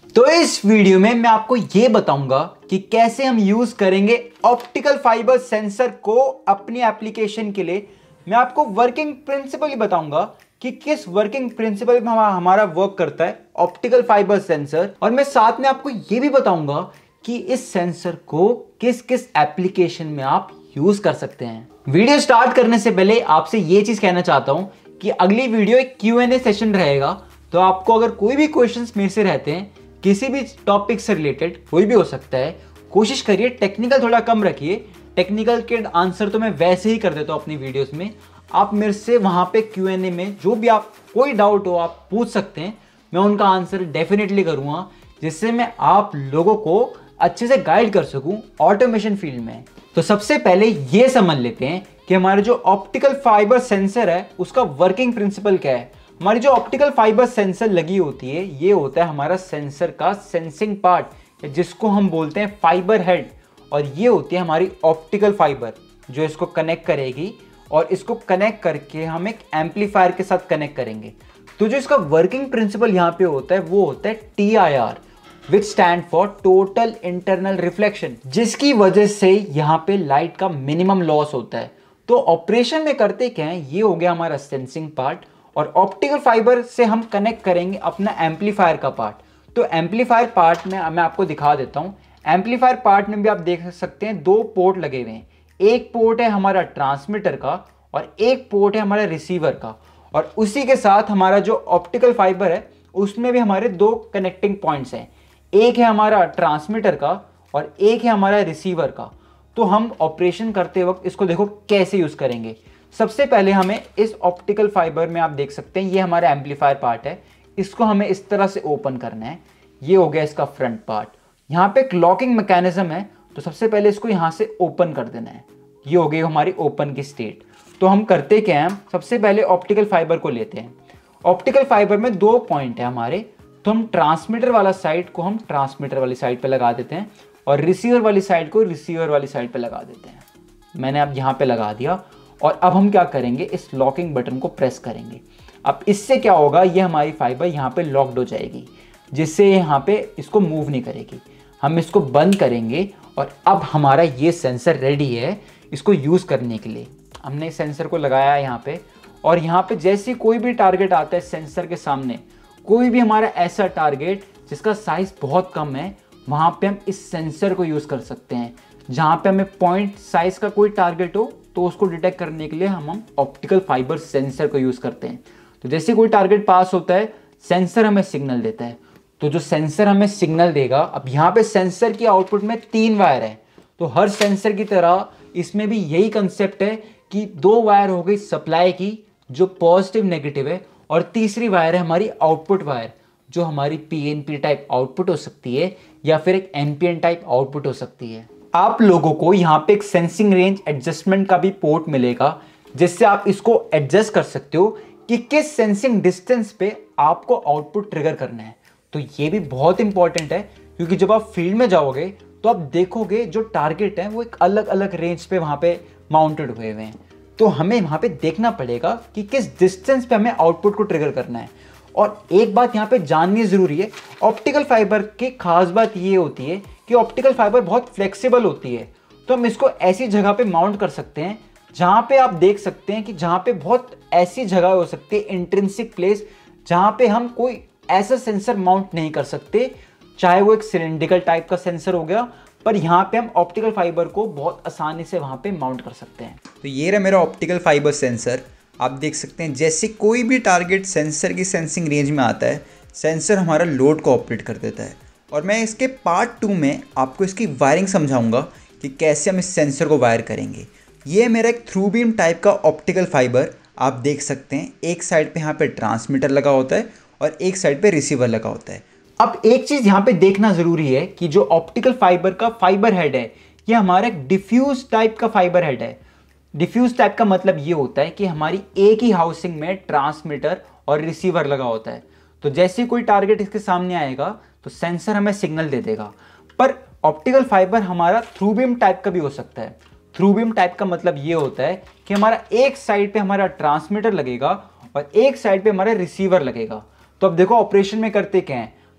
तो इस वीडियो में मैं आपको ये बताऊंगा कि कैसे हम यूज करेंगे ऑप्टिकल फाइबर सेंसर को अपनी एप्लीकेशन के लिए। मैं आपको वर्किंग प्रिंसिपल ही बताऊंगा कि किस वर्किंग प्रिंसिपल में हमारा वर्क करता है ऑप्टिकल फाइबर सेंसर, और मैं साथ में आपको ये भी बताऊंगा कि इस सेंसर को किस किस एप्लीकेशन में आप यूज कर सकते हैं। वीडियो स्टार्ट करने से पहले आपसे ये चीज कहना चाहता हूं कि अगली वीडियो एक Q&A सेशन रहेगा, तो आपको अगर कोई भी क्वेश्चंस मेरे से रहते हैं किसी भी टॉपिक से रिलेटेड, कोई भी हो सकता है, कोशिश करिए टेक्निकल थोड़ा कम रखिए। टेक्निकल के आंसर तो मैं वैसे ही कर देता हूँ अपनी वीडियोस में। आप मेरे से वहाँ पे Q&A में जो भी आप कोई डाउट हो आप पूछ सकते हैं, मैं उनका आंसर डेफिनेटली करूँगा, जिससे मैं आप लोगों को अच्छे से गाइड कर सकूँ ऑटोमेशन फील्ड में। तो सबसे पहले ये समझ लेते हैं कि हमारे जो ऑप्टिकल फाइबर सेंसर है उसका वर्किंग प्रिंसिपल क्या है। हमारी जो ऑप्टिकल फाइबर सेंसर लगी होती है, ये होता है हमारा सेंसर का सेंसिंग पार्ट, जिसको हम बोलते हैं फाइबर हेड, और ये होती है हमारी ऑप्टिकल फाइबर जो इसको कनेक्ट करेगी, और इसको कनेक्ट करके हम एक एम्पलीफायर के साथ कनेक्ट करेंगे। तो जो इसका वर्किंग प्रिंसिपल यहाँ पे होता है वो होता है TIR, which stand for total internal reflection, जिसकी वजह से यहाँ पे लाइट का मिनिमम लॉस होता है। तो ऑपरेशन में करते क्या है, ये हो गया हमारा सेंसिंग पार्ट, और ऑप्टिकल फाइबर से हम कनेक्ट करेंगे अपना एम्पलीफायर का पार्ट। तो एम्पलीफायर पार्ट में मैं आपको दिखा देता हूँ। एम्पलीफायर पार्ट में भी आप देख सकते हैं दो पोर्ट लगे हुए हैं। एक पोर्ट है हमारा ट्रांसमीटर का और एक पोर्ट है हमारा रिसीवर का, और उसी के साथ हमारा जो ऑप्टिकल फाइबर है उसमें भी हमारे दो कनेक्टिंग पॉइंट्स हैं। एक है हमारा ट्रांसमीटर का और एक है हमारा रिसीवर का। तो हम ऑपरेशन करते वक्त इसको देखो कैसे यूज करेंगे। सबसे पहले हमें इस ऑप्टिकल फाइबर में आप देख सकते हैं ये हमारा एम्पलीफायर पार्ट है, इसको हमें इस तरह से ओपन करना है। ये हो गया इसका फ्रंट पार्ट। यहाँ पे एक लॉकिंग मैकेनिज्म है, तो सबसे पहले इसको यहाँ से ओपन कर देना है। ये हो गई हमारी ओपन की स्टेट। तो हम करते क्या हैं, सबसे पहले ऑप्टिकल फाइबर को लेते हैं। ऑप्टिकल फाइबर में दो पॉइंट है हमारे, तो हम ट्रांसमीटर वाला साइड को हम ट्रांसमीटर वाली साइड पे लगा देते हैं और रिसीवर वाली साइड को रिसीवर वाली साइड पे लगा देते हैं। मैंने अब यहाँ पे लगा दिया, और अब हम क्या करेंगे, इस लॉकिंग बटन को प्रेस करेंगे। अब इससे क्या होगा, ये हमारी फाइबर यहाँ पे लॉक्ड हो जाएगी, जिससे यहाँ पे इसको मूव नहीं करेगी। हम इसको बंद करेंगे और अब हमारा ये सेंसर रेडी है इसको यूज़ करने के लिए। हमने इस सेंसर को लगाया है यहाँ पे, और यहाँ पे जैसे कोई भी टारगेट आता है सेंसर के सामने, कोई भी हमारा ऐसा टारगेट जिसका साइज बहुत कम है, वहाँ पे हम इस सेंसर को यूज़ कर सकते हैं। जहाँ पे हमें पॉइंट साइज का कोई टारगेट हो तो उसको डिटेक्ट करने के लिए हम ऑप्टिकल फाइबर सेंसर को यूज़ करते हैं। तो जैसे कोई टारगेट पास होता है, सेंसर हमें सिग्नल देता है। तो जो सेंसर हमें सिग्नल देगा, अब यहाँ पे सेंसर की आउटपुट में 3 वायर है, तो हर सेंसर की तरह इसमें भी यही कंसेप्ट है कि 2 वायर हो गई सप्लाई की जो पॉजिटिव नेगेटिव है, और तीसरी वायर है हमारी आउटपुट वायर जो हमारी PNP टाइप आउटपुट हो सकती है या फिर एक NPN टाइप आउटपुट हो सकती है। आप लोगों को यहाँ पे एक सेंसिंग रेंज एडजस्टमेंट का भी पोर्ट मिलेगा, जिससे आप इसको एडजस्ट कर सकते हो कि किस सेंसिंग डिस्टेंस पे आपको आउटपुट ट्रिगर करना है। तो ये भी बहुत इंपॉर्टेंट है, क्योंकि जब आप फील्ड में जाओगे तो आप देखोगे जो टारगेट है वो एक अलग अलग रेंज पे वहाँ पे माउंटेड हुए हुए हैं। तो हमें वहाँ पे देखना पड़ेगा कि किस डिस्टेंस पे हमें आउटपुट को ट्रिगर करना है। और एक बात यहाँ पे जाननी ज़रूरी है, ऑप्टिकल फाइबर की खास बात ये होती है कि ऑप्टिकल फाइबर बहुत फ्लेक्सिबल होती है। तो हम इसको ऐसी जगह पे माउंट कर सकते हैं जहाँ पे आप देख सकते हैं कि जहाँ पे बहुत ऐसी जगह हो सकती है, इंट्रिंसिक प्लेस, जहाँ पे हम कोई ऐसा सेंसर माउंट नहीं कर सकते, चाहे वो एक सिलेंड्रिकल टाइप का सेंसर हो गया, पर यहाँ पे हम ऑप्टिकल फाइबर को बहुत आसानी से वहाँ पे माउंट कर सकते हैं। तो ये रहा मेरा ऑप्टिकल फाइबर सेंसर। आप देख सकते हैं जैसे कोई भी टारगेट सेंसर की सेंसिंग रेंज में आता है, सेंसर हमारा लोड को ऑपरेट कर देता है। और मैं इसके पार्ट 2 में आपको इसकी वायरिंग समझाऊंगा कि कैसे हम इस सेंसर को वायर करेंगे। ये मेरा एक थ्रू बीम टाइप का ऑप्टिकल फाइबर आप देख सकते हैं, एक साइड पे यहाँ पे ट्रांसमीटर लगा होता है और एक साइड पे रिसीवर लगा होता है। अब एक चीज यहाँ पे देखना जरूरी है कि जो ऑप्टिकल फाइबर का फाइबर हेड है, ये हमारा एक डिफ्यूज टाइप का फाइबर हेड है। डिफ्यूज टाइप का मतलब ये होता है कि हमारी एक ही हाउसिंग में ट्रांसमीटर और रिसीवर लगा होता है। तो जैसे कोई टारगेट इसके सामने आएगा तो सेंसर हमें सिग्नल दे देगा। पर ऑप्टिकल फाइबर हमारा थ्रू बीम टाइप का भी हो सकता है। थ्रू बीम टाइप का मतलब ये होता है कि हमारा एक साइड पे हमारा ट्रांसमीटर लगेगा और एक साइड पे हमारा रिसीवर लगेगा। तो अब देखो ऑपरेशन में करते क्या है,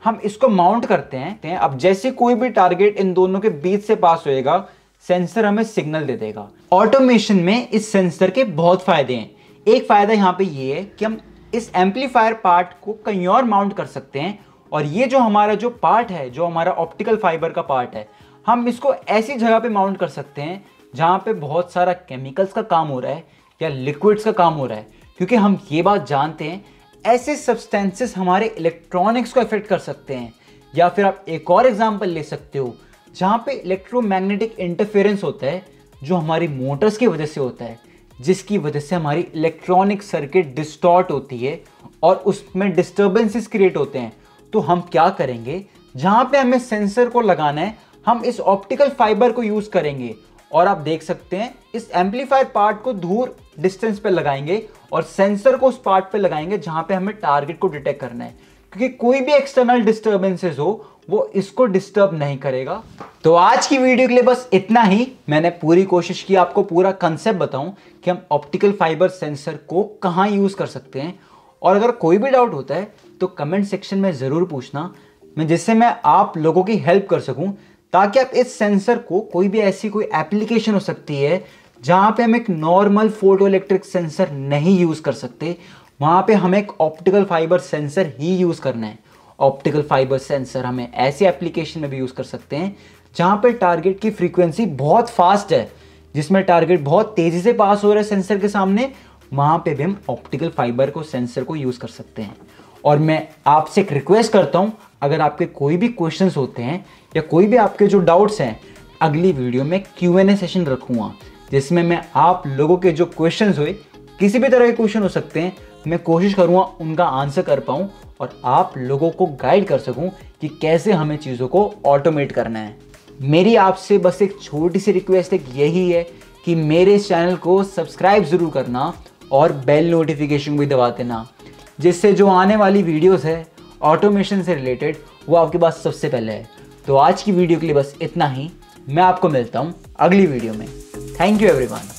हम इसको माउंट करते हैं। अब जैसे कोई भी टारगेट इन दोनों के बीच से पास होएगा, सेंसर हमें सिग्नल दे देगा। ऑटोमेशन में इस सेंसर के बहुत फायदे हैं। एक फायदा यहाँ पे ये है कि हम इस एम्पलीफायर पार्ट को कहीं और माउंट कर सकते हैं, और ये जो हमारा जो पार्ट है, जो हमारा ऑप्टिकल फाइबर का पार्ट है, हम इसको ऐसी जगह पे माउंट कर सकते हैं जहाँ पे बहुत सारा केमिकल्स का काम हो रहा है या लिक्विड्स का काम हो रहा है। क्योंकि हम ये बात जानते हैं, ऐसे सब्सटेंसेस हमारे इलेक्ट्रॉनिक्स को अफेक्ट कर सकते हैं। या फिर आप एक और एग्जांपल ले सकते हो जहाँ पे इलेक्ट्रोमैग्नेटिक इंटरफेरेंस होता है, जो हमारी मोटर्स की वजह से होता है, जिसकी वजह से हमारी इलेक्ट्रॉनिक सर्किट डिस्टॉर्ट होती है और उसमें डिस्टर्बेंसेस क्रिएट होते हैं। तो हम क्या करेंगे, जहाँ पे हमें सेंसर को लगाना है, हम इस ऑप्टिकल फाइबर को यूज़ करेंगे। और आप देख सकते हैं इस एम्पलीफायर पार्ट को दूर डिस्टेंस पे लगाएंगे और सेंसर को उस पार्ट पे लगाएंगे जहाँ पे हमें टारगेट को डिटेक्ट करना है। क्योंकि कोई भी एक्सटर्नल डिस्टर्बेंसेस हो, वो इसको डिस्टर्ब नहीं करेगा। तो आज की वीडियो के लिए बस इतना ही। मैंने पूरी कोशिश की आपको पूरा कंसेप्ट बताऊं कि हम ऑप्टिकल फाइबर सेंसर को कहाँ यूज़ कर सकते हैं। और अगर कोई भी डाउट होता है तो कमेंट सेक्शन में ज़रूर पूछना, जिससे मैं आप लोगों की हेल्प कर सकूं, ताकि आप इस सेंसर को कोई भी ऐसी कोई एप्लीकेशन हो सकती है जहाँ पे हम एक नॉर्मल फोटो इलेक्ट्रिक सेंसर नहीं यूज़ कर सकते, वहाँ पे हमें एक ऑप्टिकल फाइबर सेंसर ही यूज़ करना है। ऑप्टिकल फाइबर सेंसर हमें ऐसी एप्लीकेशन में भी यूज़ कर सकते हैं जहाँ पे टारगेट की फ्रीक्वेंसी बहुत फास्ट है, जिसमें टारगेट बहुत तेज़ी से पास हो रहा है सेंसर के सामने, वहाँ पे भी हम ऑप्टिकल फाइबर को सेंसर को यूज़ कर सकते हैं। और मैं आपसे एक रिक्वेस्ट करता हूँ, अगर आपके कोई भी क्वेश्चंस होते हैं या कोई भी आपके जो डाउट्स हैं, अगली वीडियो में Q&A सेशन रखूँगा, जिसमें मैं आप लोगों के जो क्वेश्चंस हुए, किसी भी तरह के क्वेश्चन हो सकते हैं, मैं कोशिश करूँगा उनका आंसर कर पाऊँ और आप लोगों को गाइड कर सकूँ कि कैसे हमें चीज़ों को ऑटोमेट करना है। मेरी आपसे बस एक छोटी सी रिक्वेस्ट एक यही है कि मेरे इस चैनल को सब्सक्राइब ज़रूर करना और बेल नोटिफिकेशन भी दबा देना, जिससे जो आने वाली वीडियोस है ऑटोमेशन से रिलेटेड, वो आपके पास सबसे पहले है। तो आज की वीडियो के लिए बस इतना ही। मैं आपको मिलता हूँ अगली वीडियो में। Thank you everyone.